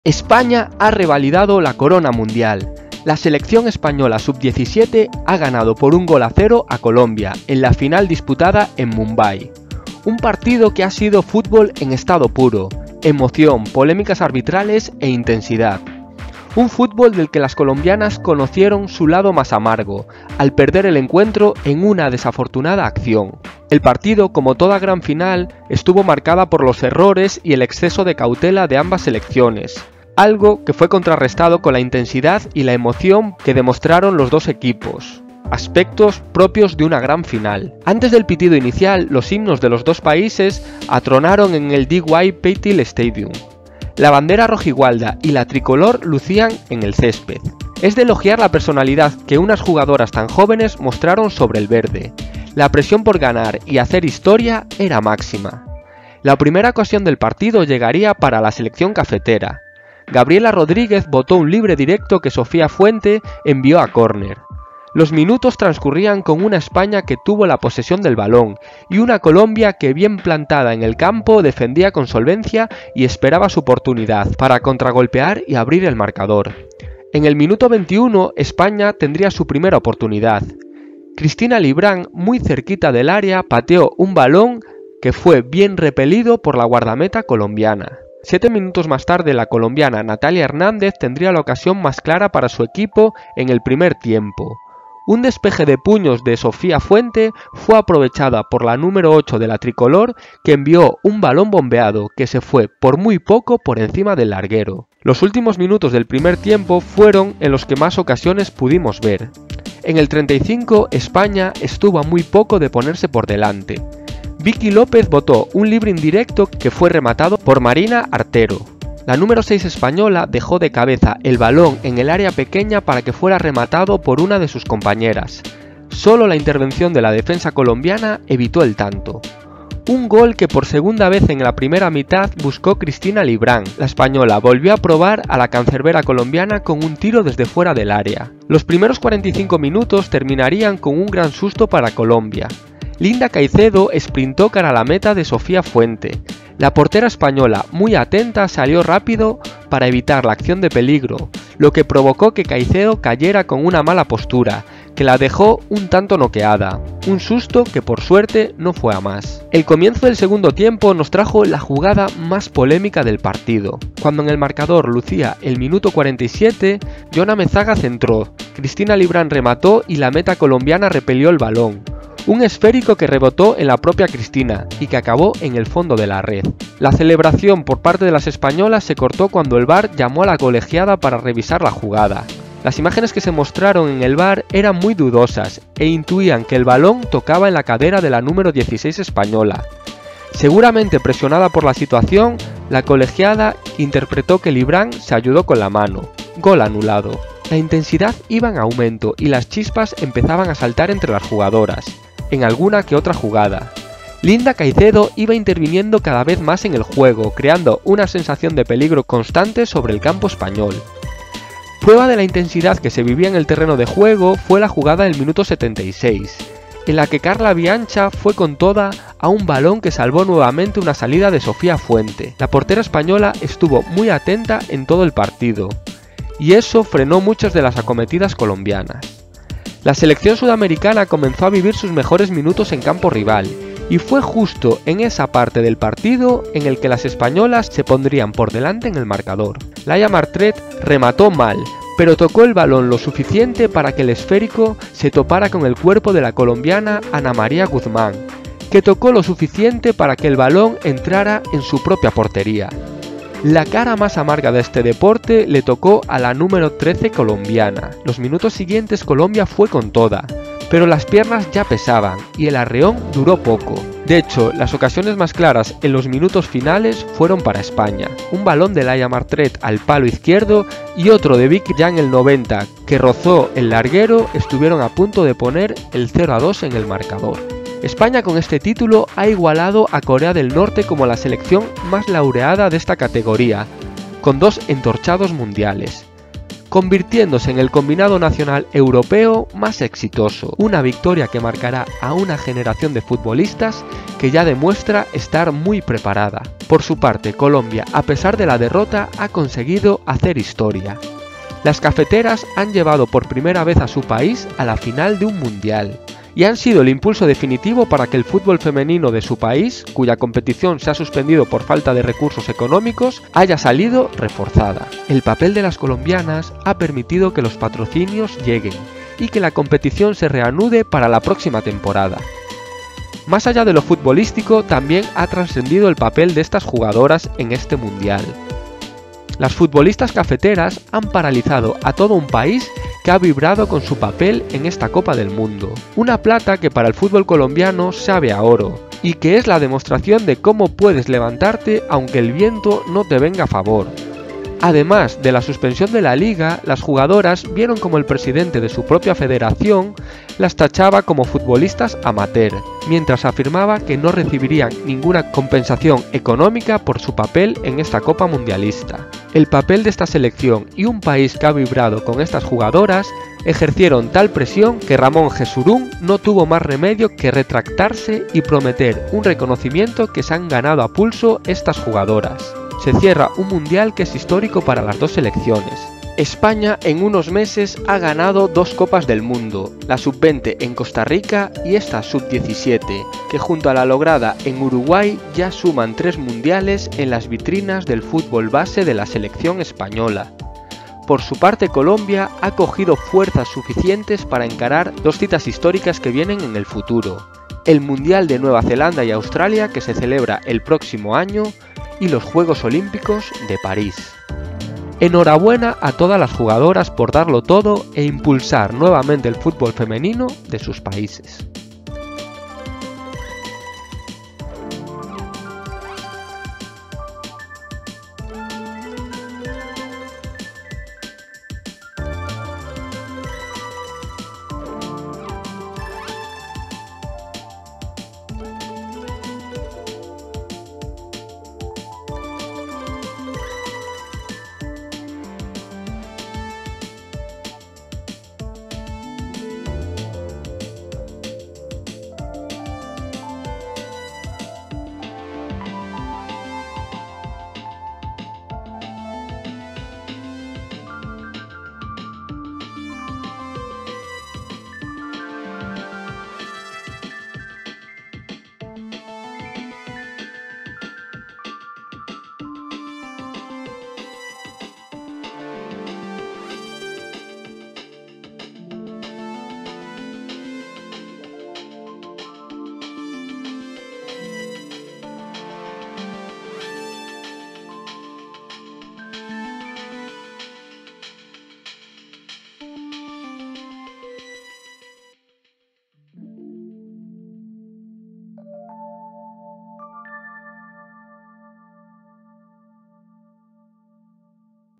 España ha revalidado la corona mundial. La selección española sub-17 ha ganado por 1-0 a Colombia en la final disputada en Mumbai. Un partido que ha sido fútbol en estado puro, emoción, polémicas arbitrales e intensidad. Un fútbol del que las colombianas conocieron su lado más amargo, al perder el encuentro en una desafortunada acción. El partido, como toda gran final, estuvo marcada por los errores y el exceso de cautela de ambas selecciones, algo que fue contrarrestado con la intensidad y la emoción que demostraron los dos equipos, aspectos propios de una gran final. Antes del pitido inicial, los himnos de los dos países atronaron en el DY Patil Stadium. La bandera rojigualda y la tricolor lucían en el césped. Es de elogiar la personalidad que unas jugadoras tan jóvenes mostraron sobre el verde. La presión por ganar y hacer historia era máxima. La primera ocasión del partido llegaría para la selección cafetera. Gabriela Rodríguez botó un libre directo que Sofía Fuente envió a córner. Los minutos transcurrían con una España que tuvo la posesión del balón y una Colombia que, bien plantada en el campo, defendía con solvencia y esperaba su oportunidad para contragolpear y abrir el marcador. En el minuto 21, España tendría su primera oportunidad. Cristina Librán, muy cerquita del área, pateó un balón que fue bien repelido por la guardameta colombiana. 7 minutos más tarde, la colombiana Natalia Hernández tendría la ocasión más clara para su equipo en el primer tiempo. Un despeje de puños de Sofía Fuente fue aprovechada por la número 8 de la tricolor, que envió un balón bombeado que se fue por muy poco por encima del larguero. Los últimos minutos del primer tiempo fueron en los que más ocasiones pudimos ver. En el 35, España estuvo a muy poco de ponerse por delante. Vicky López botó un libre indirecto que fue rematado por Marina Artero. La número 6 española dejó de cabeza el balón en el área pequeña para que fuera rematado por una de sus compañeras. Solo la intervención de la defensa colombiana evitó el tanto. Un gol que por segunda vez en la primera mitad buscó Cristina Librán. La española volvió a probar a la cancerbera colombiana con un tiro desde fuera del área. Los primeros 45 minutos terminarían con un gran susto para Colombia. Linda Caicedo sprintó cara a la meta de Sofía Fuente. La portera española, muy atenta, salió rápido para evitar la acción de peligro, lo que provocó que Caicedo cayera con una mala postura, que la dejó un tanto noqueada, un susto que por suerte no fue a más. El comienzo del segundo tiempo nos trajo la jugada más polémica del partido. Cuando en el marcador lucía el minuto 47, Yona Mezaga centró, Cristina Librán remató y la meta colombiana repelió el balón. Un esférico que rebotó en la propia Cristina y que acabó en el fondo de la red. La celebración por parte de las españolas se cortó cuando el VAR llamó a la colegiada para revisar la jugada. Las imágenes que se mostraron en el VAR eran muy dudosas e intuían que el balón tocaba en la cadera de la número 16 española. Seguramente presionada por la situación, la colegiada interpretó que Librán se ayudó con la mano. Gol anulado. La intensidad iba en aumento y las chispas empezaban a saltar entre las jugadoras, en alguna que otra jugada. Linda Caicedo iba interviniendo cada vez más en el juego, creando una sensación de peligro constante sobre el campo español. Prueba de la intensidad que se vivía en el terreno de juego fue la jugada del minuto 76, en la que Carla Biancha fue con toda a un balón que salvó nuevamente una salida de Sofía Fuente. La portera española estuvo muy atenta en todo el partido, y eso frenó muchas de las acometidas colombianas. La selección sudamericana comenzó a vivir sus mejores minutos en campo rival, y fue justo en esa parte del partido en el que las españolas se pondrían por delante en el marcador. Laia Martret remató mal, pero tocó el balón lo suficiente para que el esférico se topara con el cuerpo de la colombiana Ana María Guzmán, que tocó lo suficiente para que el balón entrara en su propia portería. La cara más amarga de este deporte le tocó a la número 13 colombiana. Los minutos siguientes Colombia fue con toda, pero las piernas ya pesaban y el arreón duró poco. De hecho, las ocasiones más claras en los minutos finales fueron para España. Un balón de Laia Martret al palo izquierdo y otro de Vicky ya en el 90, que rozó el larguero, estuvieron a punto de poner el 0-2 en el marcador. España con este título ha igualado a Corea del Norte como la selección más laureada de esta categoría, con 2 entorchados mundiales. convirtiéndose en el combinado nacional europeo más exitoso, una victoria que marcará a una generación de futbolistas que ya demuestra estar muy preparada. Por su parte, Colombia, a pesar de la derrota, ha conseguido hacer historia. Las cafeteras han llevado por primera vez a su país a la final de un mundial y han sido el impulso definitivo para que el fútbol femenino de su país, cuya competición se ha suspendido por falta de recursos económicos, haya salido reforzada. El papel de las colombianas ha permitido que los patrocinios lleguen y que la competición se reanude para la próxima temporada. Más allá de lo futbolístico, también ha trascendido el papel de estas jugadoras en este mundial. Las futbolistas cafeteras han paralizado a todo un país que ha vibrado con su papel en esta Copa del Mundo. Una plata que para el fútbol colombiano sabe a oro, y que es la demostración de cómo puedes levantarte aunque el viento no te venga a favor. Además de la suspensión de la liga, las jugadoras vieron como el presidente de su propia federación las tachaba como futbolistas amateur, mientras afirmaba que no recibirían ninguna compensación económica por su papel en esta Copa Mundialista. El papel de esta selección y un país que ha vibrado con estas jugadoras ejercieron tal presión que Ramón Jesurún no tuvo más remedio que retractarse y prometer un reconocimiento que se han ganado a pulso estas jugadoras. Se cierra un mundial que es histórico para las dos selecciones. España en unos meses ha ganado 2 Copas del Mundo, la Sub-20 en Costa Rica y esta Sub-17, que junto a la lograda en Uruguay ya suman 3 mundiales en las vitrinas del fútbol base de la selección española. Por su parte, Colombia ha cogido fuerzas suficientes para encarar 2 citas históricas que vienen en el futuro: el Mundial de Nueva Zelanda y Australia, que se celebra el próximo año, y los Juegos Olímpicos de París. Enhorabuena a todas las jugadoras por darlo todo e impulsar nuevamente el fútbol femenino de sus países.